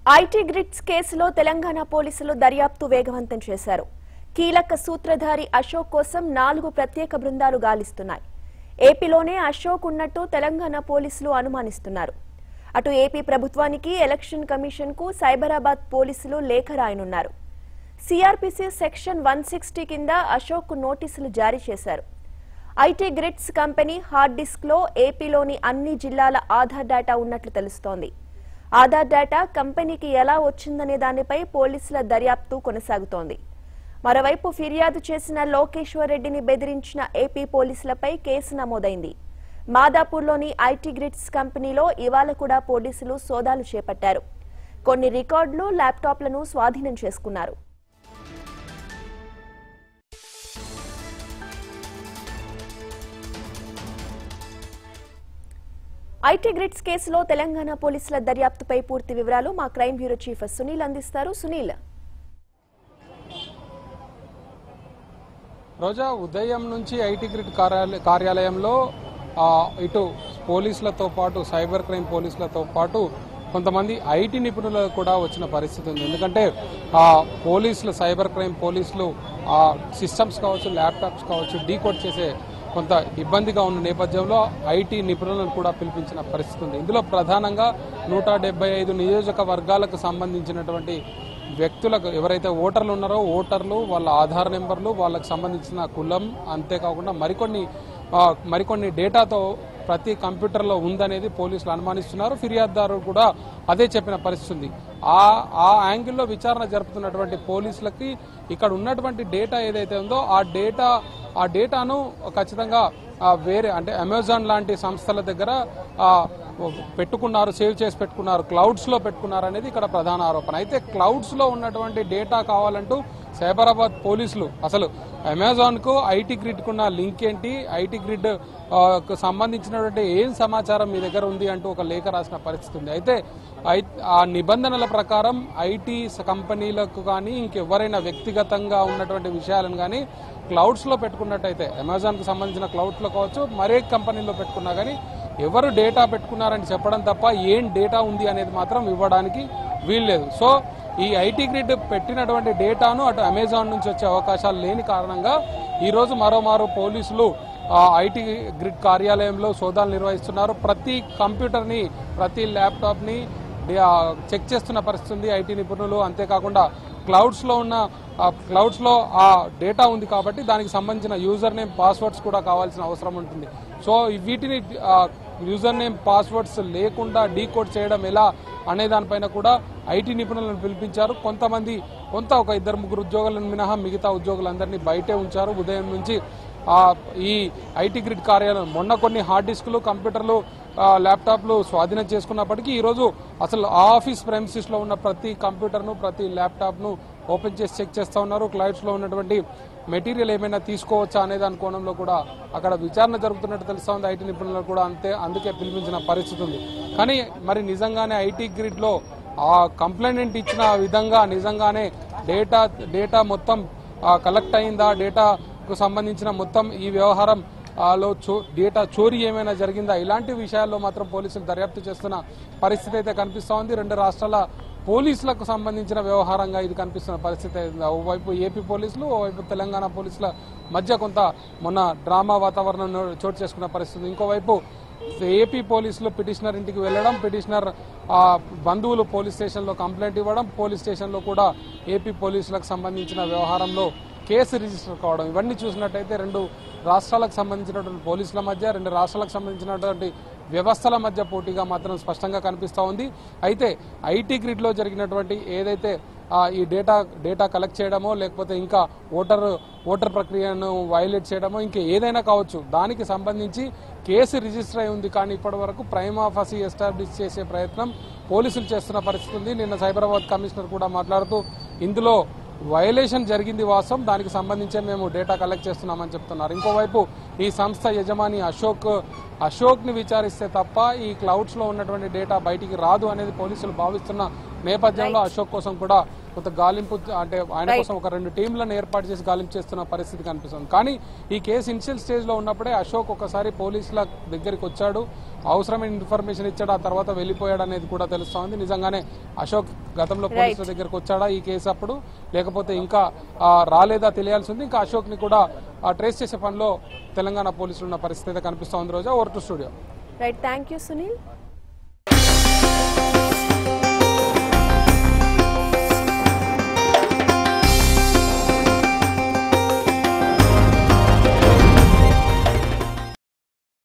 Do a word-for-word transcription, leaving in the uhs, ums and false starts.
IT grids కేసులో తెలంగాణ పోలీసులు దర్యాప్తు వేగవంతం చేశారు. కీలక సూత్రధారి అశోక్ కోసం నాలుగు ప్రత్యేక బృందాలు గాలిస్తున్నాయి. ఏపీలోనే అశోక్ ఉన్నట్టు తెలంగాణ పోలీసులు అనుమానిస్తున్నారు. అటు ఏపీ ప్రభుత్వానికి, ఎలక్షన్ కమిషన్ కు సైబరాబాద్ పోలీసులు లేఖ రాయనున్నారు. సిఆర్పిసి సెక్షన్ వన్ సిక్స్టీ కింద అశోక్ కు నోటీసులు జారీ చేశారు. IT grids company hard disk లో ఏపీలోని అన్ని జిల్లాల ఆధార్ డేటా ఉన్నట్లు తెలుస్తోంది. ఆధార్ డేటా కంపెనీకి ఎలా వచ్చిందనే దానిపై పోలీసుల దర్యాప్తు కొనసాగుతోంది. మరోవైపు ఫిర్యాదు చేసిన లోకేశ్వర్ రెడ్డిని బెదిరించిన ఏపీ పోలీసులపై కేసు నమోదైంది. మాదాపూర్లోని ఐటీ గ్రిడ్స్ కంపెనీలో ఇవాళ కూడా పోలీసులు సోదాలు చేపట్టారు. కొన్ని రికార్డులు, ల్యాప్టాప్లను స్వాధీనం చేసుకున్నారు. ఐటీ గ్రిడ్స్ కేసులో తెలంగాణ పోలీసుల దర్యాప్తుపై పూర్తి వివరాలు మా క్రైమ్ బ్యూరో చీఫ్ సునీల్ అందిస్తారు. సునీల్, రోజా ఉదయం నుంచి ఐటీ గ్రిడ్ కార్యాలయంలో ఇటు పోలీసులతో పాటు సైబర్ క్రైమ్ పోలీసులతో పాటు కొంతమంది ఐటీ నిపుణులు కూడా వచ్చిన పరిస్థితి ఉంది. ఎందుకంటే పోలీసులు సైబర్ క్రైమ్ పోలీసులు ఆ సిస్టమ్స్ కావచ్చు, ల్యాప్టాప్స్ కావచ్చు డీకోడ్ చేసే కొంత ఇబ్బందిగా ఉన్న నేపథ్యంలో ఐటీ నిపుణులను కూడా పిలిపించిన పరిస్థితి ఉంది. ఇందులో ప్రధానంగా నూట డెబ్బై ఐదు నియోజకవర్గాలకు సంబంధించినటువంటి వ్యక్తులకు ఎవరైతే ఓటర్లు ఉన్నారో ఓటర్లు, వాళ్ళ ఆధార్ నెంబర్లు, వాళ్ళకు సంబంధించిన కులం, అంతేకాకుండా మరికొన్ని మరికొన్ని డేటాతో ప్రతి కంప్యూటర్లో ఉందనేది పోలీసులు అనుమానిస్తున్నారు. ఫిర్యాదుదారు కూడా అదే చెప్పిన పరిస్థితి ఉంది. ఆ ఆ యాంగిల్లో విచారణ జరుపుతున్నటువంటి పోలీసులకి ఇక్కడ ఉన్నటువంటి డేటా ఏదైతే ఉందో ఆ డేటా ఆ డేటాను ఖచ్చితంగా వేరే అంటే అమెజాన్ లాంటి సంస్థల దగ్గర పెట్టుకున్నారు, సేవ్ చేసి పెట్టుకున్నారు, క్లౌడ్స్ లో పెట్టుకున్నారు అనేది ఇక్కడ ప్రధాన ఆరోపణ. అయితే క్లౌడ్స్ లో ఉన్నటువంటి డేటా కావాలంటూ సైబరాబాద్ పోలీసులు అసలు అమెజాన్ కు ఐటీ గ్రిడ్ కున్న లింక్ ఏంటి, ఐటీ గ్రిడ్ కు సంబంధించినటువంటి ఏం సమాచారం మీ దగ్గర ఉంది అంటూ ఒక లేఖ రాసిన పరిస్థితి ఉంది. అయితే ఆ నిబంధనల ప్రకారం ఐటీ కంపెనీలకు కానీ ఇంకెవరైనా వ్యక్తిగతంగా ఉన్నటువంటి విషయాలను కానీ క్లౌడ్స్ లో పెట్టుకున్నట్టయితే అమెజాన్ కు సంబంధించిన క్లౌడ్స్ లో కావచ్చు, మరే కంపెనీలో పెట్టుకున్నా కానీ ఎవరు డేటా పెట్టుకున్నారని చెప్పడం తప్ప ఏం డేటా ఉంది అనేది మాత్రం ఇవ్వడానికి వీల్లేదు. సో ఈ ఐటీ గ్రిడ్ పెట్టినటువంటి డేటాను అటు అమెజాన్ నుంచి వచ్చే అవకాశాలు లేని కారణంగా ఈరోజు మరోమారు పోలీసులు ఐటీ గ్రిడ్ కార్యాలయంలో సోదాలు నిర్వహిస్తున్నారు. ప్రతి కంప్యూటర్ని, ప్రతి ల్యాప్టాప్ని చెక్ చేస్తున్న పరిస్థితి ఉంది ఐటీ నిపుణులు. అంతేకాకుండా క్లౌడ్స్ లో ఉన్న క్లౌడ్స్ లో ఆ డేటా ఉంది కాబట్టి దానికి సంబంధించిన యూజర్ నేమ్, పాస్వర్డ్స్ కూడా కావాల్సిన అవసరం ఉంటుంది. సో వీటిని యూజర్ నేమ్, పాస్వర్డ్స్ లేకుండా డీకోడ్ చేయడం ఎలా అనే దానిపైన కూడా ఐటీ నిపుణులను పిలిపించారు. కొంతమంది కొంత ఒక ఇద్దరు ముగ్గురు ఉద్యోగులను మినహా మిగతా ఉద్యోగులందరినీ బయటే ఉంచారు. ఉదయం నుంచి ఈ ఐటీ గ్రిడ్ కార్యాలయం మొన్న కొన్ని హార్డ్ డిస్కులు, కంప్యూటర్లు, ల్యాప్టాప్లు స్వాధీనం చేసుకున్నప్పటికీ ఈరోజు అసలు ఆఫీస్ ప్రెమిసెస్ లో ఉన్న ప్రతి కంప్యూటర్ను, ప్రతి ల్యాప్టాప్ను ఓపెన్ చేసి చెక్ చేస్తూ ఉన్నారు. క్లౌడ్స్ లో ఉన్నటువంటి మెటీరియల్ ఏమైనా తీసుకోవచ్చా అనే దాని కోణంలో కూడా అక్కడ విచారణ జరుగుతున్నట్టు తెలుస్తా ఉంది. ఐటీ నిపుణులు కూడా అంతే, అందుకే పిలిపించిన పరిస్థితి ఉంది. కానీ మరి నిజంగానే ఐటీ గ్రిడ్ లో ఆ కంప్లైంట్ ఇచ్చిన విధంగా నిజంగానే డేటా డేటా మొత్తం కలెక్ట్ అయిందా, డేటాకు సంబంధించిన మొత్తం ఈ వ్యవహారం లో డేటా చోరీ ఏమైనా జరిగిందా, ఇలాంటి విషయాల్లో మాత్రం పోలీసులు దర్యాప్తు చేస్తున్న పరిస్థితి అయితే కనిపిస్తూ ఉంది. రెండు రాష్ట్రాల పోలీసులకు సంబంధించిన వ్యవహారంగా ఇది కనిపిస్తున్న పరిస్థితి. ఓవైపు ఏపీ పోలీసులు, ఓవైపు తెలంగాణ పోలీసుల మధ్య కొంత మొన్న డ్రామా వాతావరణం చోటు చేసుకున్న పరిస్థితి. ఇంకోవైపు ఏపీ పోలీసులు పిటిషనర్ ఇంటికి వెళ్లడం, పిటిషనర్ బంధువులు పోలీస్ స్టేషన్లో కంప్లైంట్ ఇవ్వడం, పోలీస్ స్టేషన్లో కూడా ఏపీ పోలీసులకు సంబంధించిన వ్యవహారంలో కేసు రిజిస్టర్ కావడం, ఇవన్నీ చూసినట్టయితే రెండు రాష్ట్రాలకు సంబంధించినటువంటి పోలీసుల మధ్య, రెండు రాష్ట్రాలకు సంబంధించినటువంటి వ్యవస్థల మధ్య పోటీగా మాత్రం స్పష్టంగా కనిపిస్తూ ఉంది. అయితే ఐటీ గ్రిడ్ లో జరిగినటువంటి ఏదైతే ఈ డేటా డేటా కలెక్ట్ చేయడమో, లేకపోతే ఇంకా ఓటర్ ఓటర్ ప్రక్రియను వైలేట్ చేయడమో, ఇంకా ఏదైనా కావచ్చు, దానికి సంబంధించి కేసు రిజిస్టర్ అయి ఉంది. కానీ ఇప్పటి వరకు ప్రైమా ఫసీ ఎస్టాబ్లిష్ చేసే ప్రయత్నం పోలీసులు చేస్తున్న పరిస్థితి ఉంది. నిన్న సైబరాబాద్ కమిషనర్ కూడా మాట్లాడుతూ ఇందులో వైలేషన్ జరిగింది వాస్తవం, దానికి సంబంధించే మేము డేటా కలెక్ట్ చేస్తున్నామని చెప్తున్నారు. ఇంకోవైపు ఈ సంస్థ యజమాని అశోక్ అశోక్ ని విచారిస్తే తప్ప ఈ క్లౌడ్స్ లో ఉన్నటువంటి డేటా బయటికి రాదు అనేది పోలీసులు భావిస్తున్న నేపథ్యంలో అశోక్ కోసం కూడా కొంత గాలింపు అంటే ఆయన కోసం ఒక రెండు టీంలను ఏర్పాటు చేసి గాలింపు చేస్తున్న పరిస్థితి కనిపిస్తుంది. కానీ ఈ కేసు ఇనిషియల్ స్టేజ్ లో ఉన్నప్పుడే అశోక్ ఒకసారి పోలీసుల దగ్గరికి వచ్చాడు, అవసరమైన ఇన్ఫర్మేషన్ ఇచ్చాడు, ఆ తర్వాత వెళ్ళిపోయాడు అనేది కూడా తెలుస్తోంది. నిజంగానే అశోక్ గతంలో పోలీసుల దగ్గరకు వచ్చాడా ఈ కేసు అప్పుడు, లేకపోతే ఇంకా రాలేదా తెలియాల్సి ఉంది. ఇంకా అశోక్ ని కూడా ట్రేస్ చేసే పనిలో తెలంగాణ పోలీసులు ఉన్న పరిస్థితి కనిపిస్తోంది. Roja, over to studio. Right, thank you Sunil.